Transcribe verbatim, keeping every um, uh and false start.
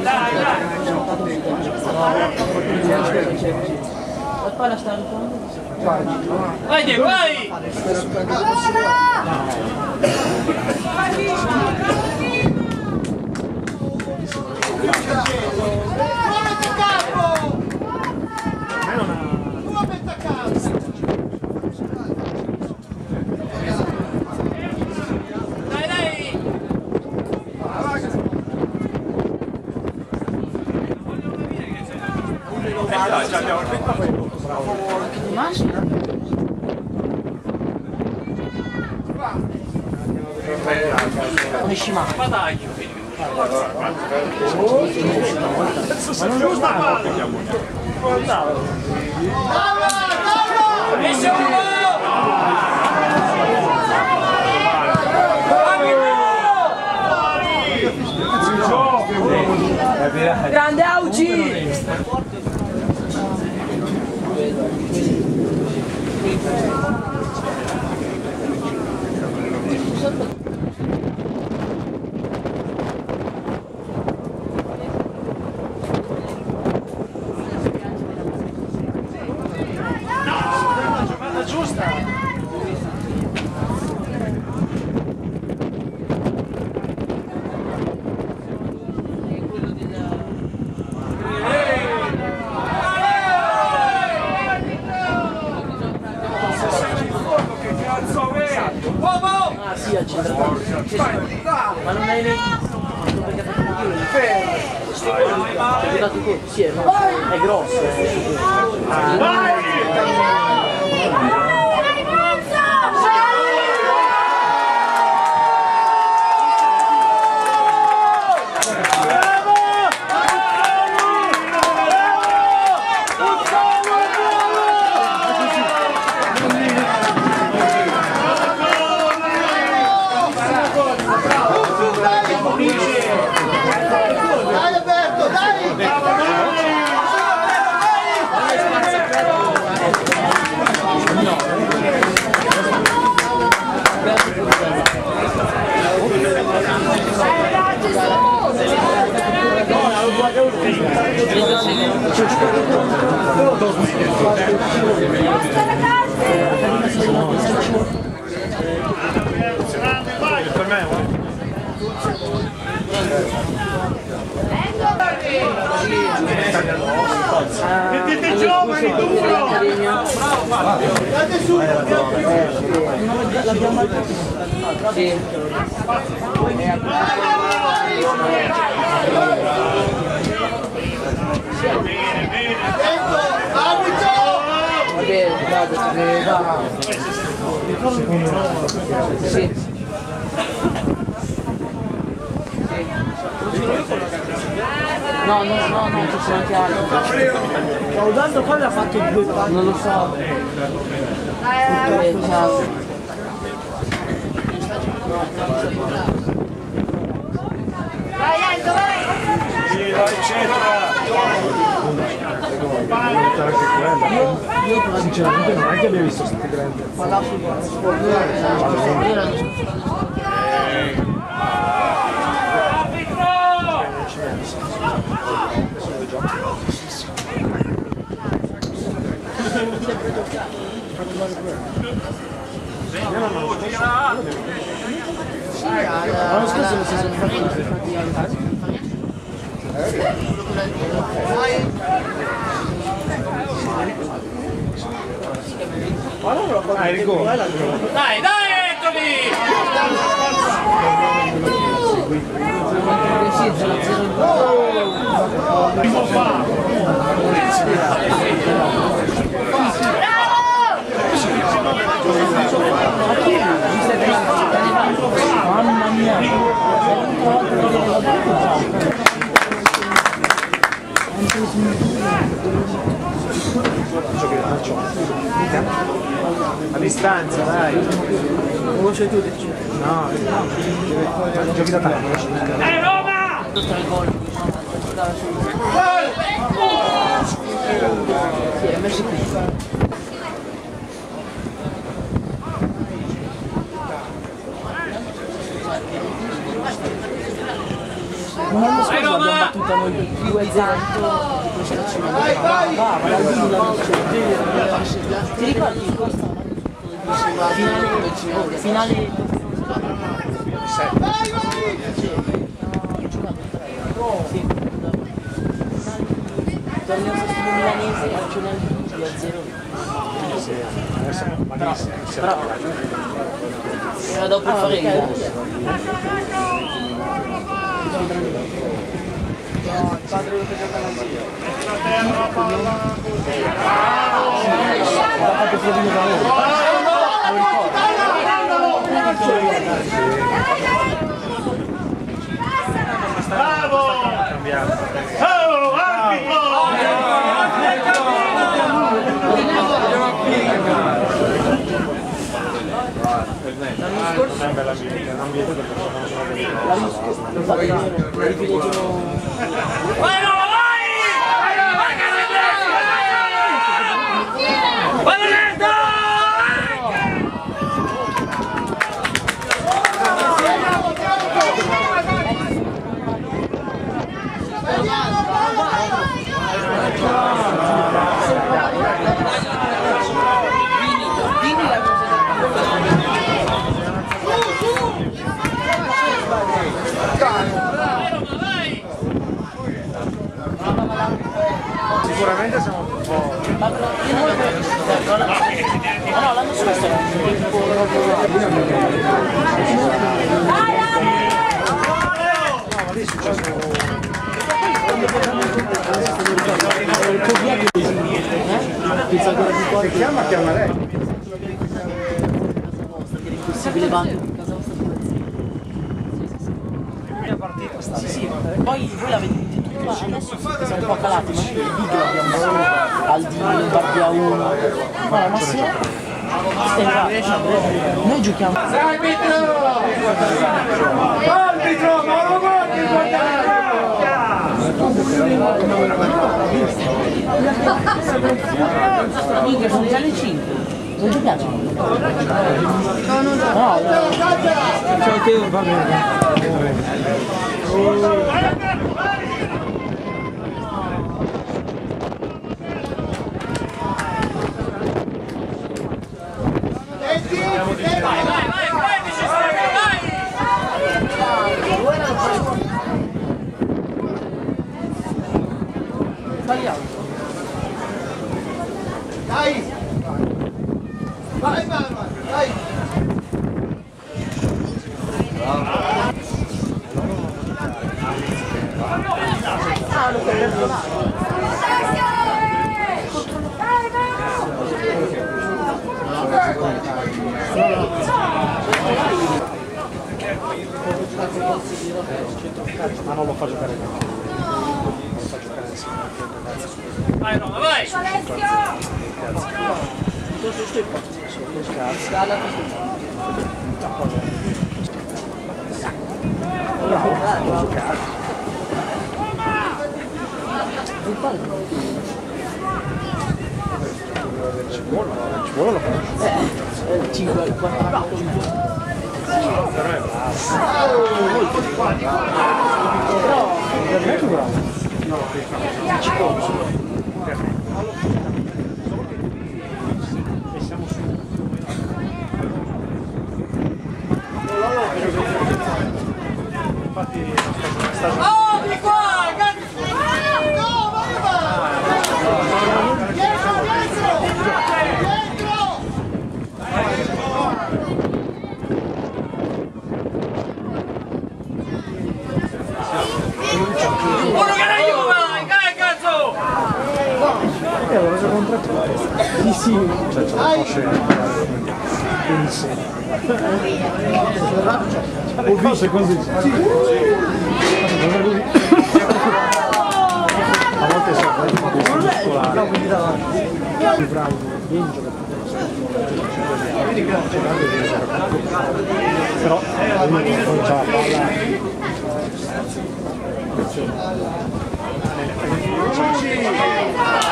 dai, dai! La palla sta in fondo. Vai Diego, vai! Dai, ci abbiamo il ventiquattro. Di macchina? Come scimare? Ma dai! Ma non lo sta! Grande Auci! Ah sì, accentrato. Ma non hai neanche... Perché ha fatto un tiro? Hai dato colpo? Sì, è grosso. Vai! Per me, mettete giovani, duro! Date su! L'abbiamo sì. Bene, bene! Va bene, guarda, va. Sì. No, no, no, no, ci sono anche altri. Caudando poi ha fatto due passi. Non lo so. Eh, ciao. Vai Enzo, vai! Sì, vai, centra! Io, io sinceramente non è che abbia visto stati grandi. Ma là sul sportiere. L'anno scorso non si sono fatti Ah, il gol! Dai, dai, Ettoli! Mamma mia! A distanza, dai. Non vuoi tu? No, no. Giochi da tanto. Dai, Roma! Tre gol. Sì, è messo qui. l'anno scorso l'abbiamo battuta noi due a zero di prestazione. Va, va, ma la Villa ti ricordi questa? Finale, finale. Vai, vai! Sì. Torneo sesto milanese a Cionel due a zero. Adesso magari si Bravo. Era dopo il Farenga. No, il padre lo faceva la Bravo! Oh, arbitro! L'anno scorso è bella musica, non viene perché sono l'anno scorso infatti la rifiletino. Vai Roma, vai! Vai Canadese! Vai Veneto! Sicuramente siamo un po'. Ma no, l'anno scorso era un tempo proprio. No, ma lì è successo. Se chiama, chiama lei. Impossibile banco. Sì, sì, poi voi l'avete tutta, adesso siamo un po' calati, ma noi il big l'abbiamo solo Aldini, Bardia uno, ma la massima noi giochiamo. Arbitro! Arbitro, ma non guardi il Minchia, sono già le cinque, non ti piace? No, no, no. Ciao Teo, va bene. Vai, vai, vai, prendici Stefano, vai! Sbagliato. Dai! Vai, vai, vai! Ma non lo fa giocare con non lo fa giocare insieme. Vai Roma, vai! Ci vuole, ci vuole lo fa. Eh, cinque, quattro, Però è basso. però Veramente bravo. ci conosco. E siamo su. Infatti è stato. Oh, di qua! No, vai, vai! Dietro, dietro! Dietro! Uno che la Juve! Dai, cazzo! Eh, l'ho reso contratto. Sì, sì. Cioè, c'è un po' scena. Benissimo. Ho visto secondo il sì. A volte si fa un po' muscolare. No, quindi davanti. Più bravo, ben però non c'ha la palla.